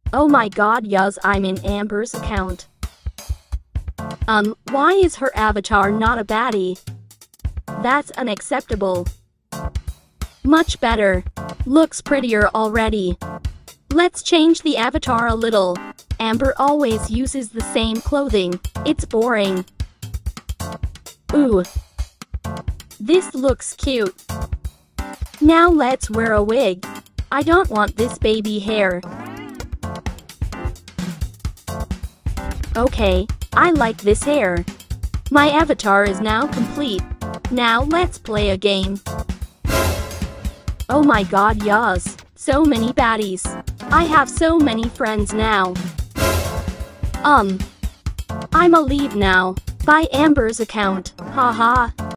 Oh my god, yes, I'm in Amber's account. Why is her avatar not a baddie? That's unacceptable. Much better. Looks prettier already. Let's change the avatar a little. Amber always uses the same clothing. It's boring. Ooh. This looks cute. Now let's wear a wig. I don't want this baby hair. Okay, I like this hair. My avatar is now complete. Now let's play a game. Oh my god, yes. So many baddies. I have so many friends now. I'ma leave now. By Amber's account. Haha.